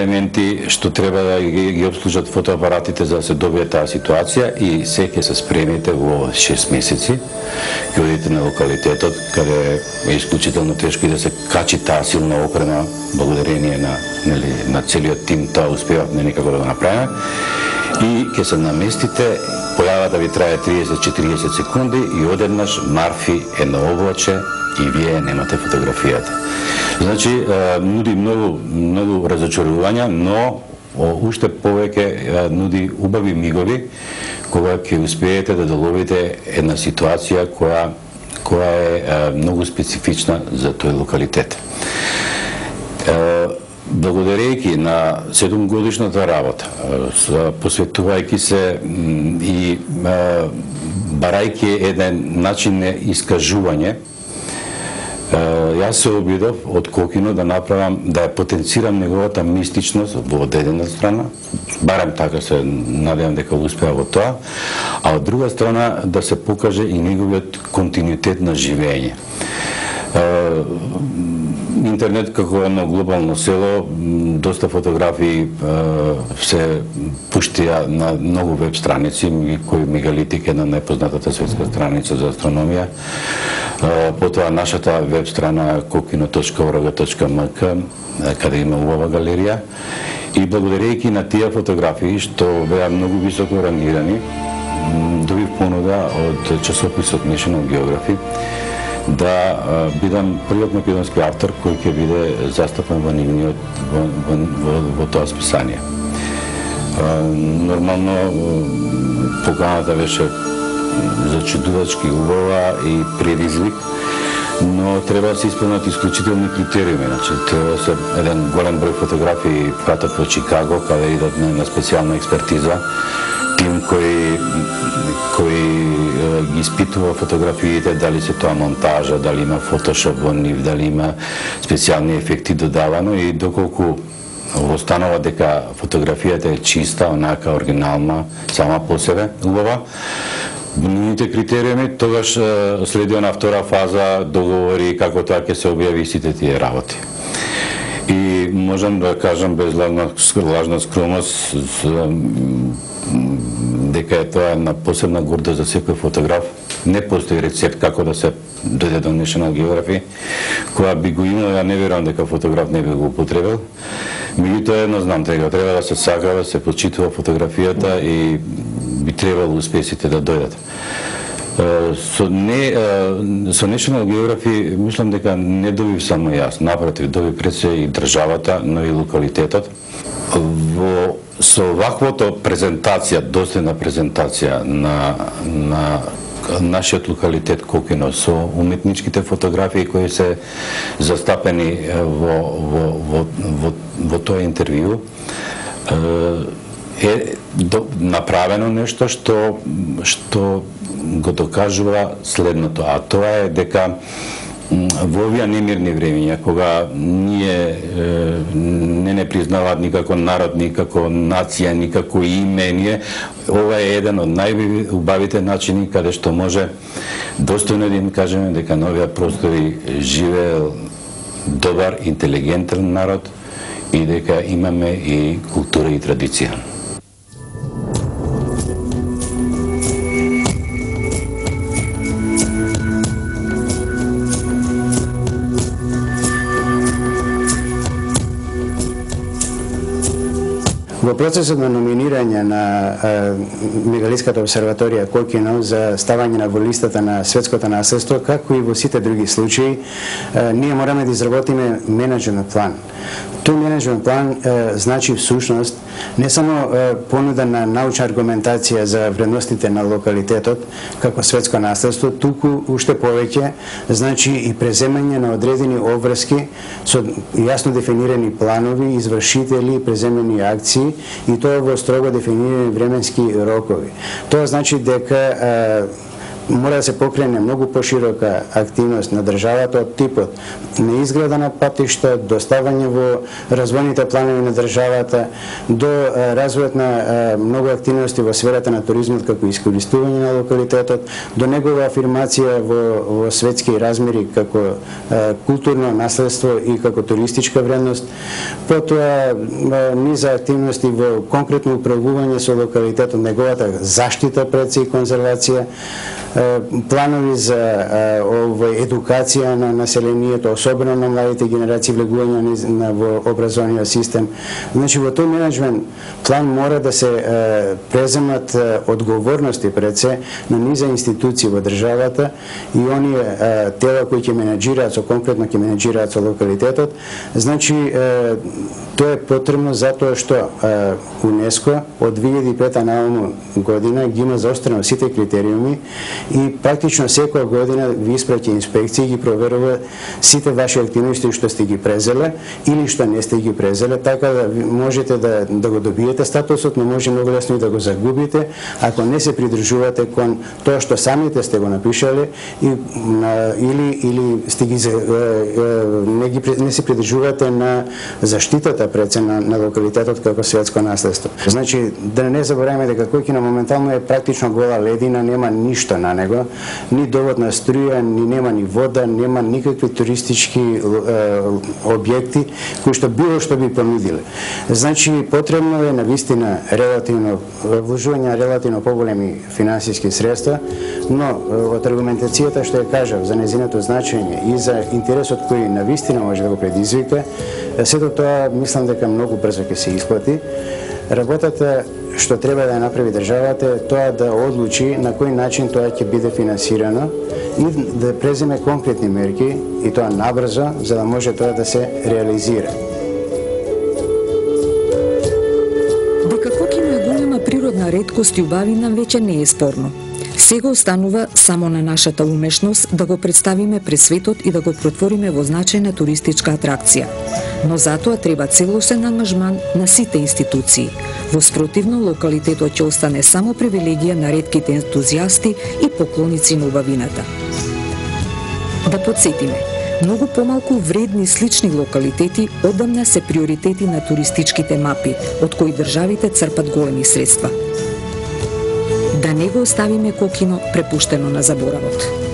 елементи што треба да ги обслужат фотоапаратите за да се добие таа ситуација и се ќе се спремите во 6 месеци, ќе одите на локалитетот каде е исклучително тешко и да се качи таа силна опрема, благодарение на целиот тим, тоа успевавме некако да го направиме. И ќе се наместите, појавата ви трае 30-40 секунди и одеднаш марфи едно облаче и вие немате фотографијата. Значи, нуди многу разочарувања, но уште повеќе нуди убави мигови кога ќе успеете да доловите една ситуација која е многу специфична за тој локалитет. Благодарејќи на 7-годишната работа, посветувајќи се и барајќи еден начин на искажување, јас се обидов од Kokino да направам, да ја потенцирам неговата мистичност во одедена страна, барем така се надевам дека успеа во тоа, а од друга страна да се покаже и неговиот континуитет на живење. Интернет како едно глобално село, доста фотографии се пуштија на многу веб страници, кој Megalithic е една најпознатата светска страница за астрономија. Потоа нашата веб страна Kokino.Archaeological, каде има убава галерија. И благодарејќи на тие фотографии, што беа многу високо рангирани, добив понуда од часописот National Geography да бидам првиот македонски автор кој ќе биде застапен во тоа списание. Нормално поканата беше зачудувачки убава и предизвик, но треба да се исполнат исклучителни критериуми. Значи, треба да се еден голем број фотографии пратат во Чикаго, каде идат на специјална експертиза, тим кој ги испитува фотографиите, дали се тоа монтажа, дали има фотошоп во нив, дали има специјални ефекти додавано и доколку останува дека фотографијата е чиста, онака оригинална, сама по себе, убава, нивните критериуми, тогаш следи на втора фаза договори како тоа ќе се објави сите тие работи. И можам да кажам без лажна скромност дека е тоа една посебна гордост за секој фотограф. Не постои рецепт како да се дојде до National Geography, која би го имал, ја не верувам дека фотограф не би го употребил. Меѓутоа едно знам, треба да се сака, да се почитува фотографијата и би требало успесите да дојдат. Со National Geography мислам дека не добив само јас, напротив, доби пред се и државата, но и локалитетот. Со ваквото презентација, достојна презентација на нашиот локалитет Kokino, со уметничките фотографии кои се застапени во тоа интервју, е направено нешто што го докажува следното, а тоа е дека во овие немирни времиња, кога ние не признаваат никако народ, никако нација, никако име, ова е еден од најубавите начини каде што може достојно да им кажеме дека на овие простори живее добар, интелигентен народ и дека имаме и култура и традиција. Во процесот на номинирање на Мегалитската обсерваторија Kokino за ставање во листата на светското наследство, како и во сите други случаи, ние мораме да изработиме менеджмент план. Тој менеджмент план значи всушност не само понуда на научна аргументација за вредностите на локалитетот како светско наследство, туку уште повеќе значи и преземање на одредени обврски со јасно дефинирани планови, извршители, преземени акции и тоа во строго дефинирани временски рокови. Тоа значи дека мора да се покрене многу поширока активност на државата од типот на изграда на патишта, до ставање во развојните планови на државата, до развојот на многу активности во сферата на туризмот како искористување на локалитетот, до негова афирмација во светски размери како културно наследство и како туристичка вредност, потоа низа активности во конкретно управување со локалитетот, неговата заштита пред се и конзервација, планови за едукација на населението, особено на младите генерации, влегување во образовниот систем. Значи, во тој менеджмент план мора да се преземат одговорности пред се на низа институции во државата и оние тела кои ќе менеджираат, конкретно ќе менеджираат со локалитетот. Значи, тоа е потребно затоа што УНЕСКО од 2005 наому година ги има заострено сите критериуми и практично секоја година ви испраќа инспекции и ги проверува сите ваши активности што сте ги презеле или што не сте ги презеле, така да можете да го добиете статусот, но може многу лесно и да го загубите ако не се придржувате кон тоа што самите сте го напишале или сте ги не се придржувате на заштитата пред се на локалитетот како светско наследство. Значи, да не забораваме дека Kokino моментално е практично гола ледина, нема ништо на него, ни довод на струја, нема ни вода, нема никакви туристички објекти кои што било што би понудиле. Значи, потребно е навистина вложување релативно поголеми финансиски средства, но од аргументацијата што ја кажав за незиното значење и за интересот кој навистина може да го предизвика, сето тоа мислам дека многу брзо ќе се исплати. Работата што треба да ја направи државата е тоа да одлучи на кој начин тоа ќе биде финансирано и да преземе конкретни мерки и тоа набрзо за да може тоа да се реализира. Дека Kokino е голема природна реткост и убавина веќе не е спорно. Сега останува само на нашата умешност да го представиме пред светот и да го претвориме во значајна туристичка атракција. Но затоа треба целосен ангажман на сите институции. Во спротивно, локалитетот ќе остане само привилегија на ретките ентузијасти и поклоници на убавината. Да подсетиме, многу помалку вредни слични локалитети одамна се приоритети на туристичките мапи, од кои државите црпат големи средства. Да не го оставиме Kokino препуштено на заборавот.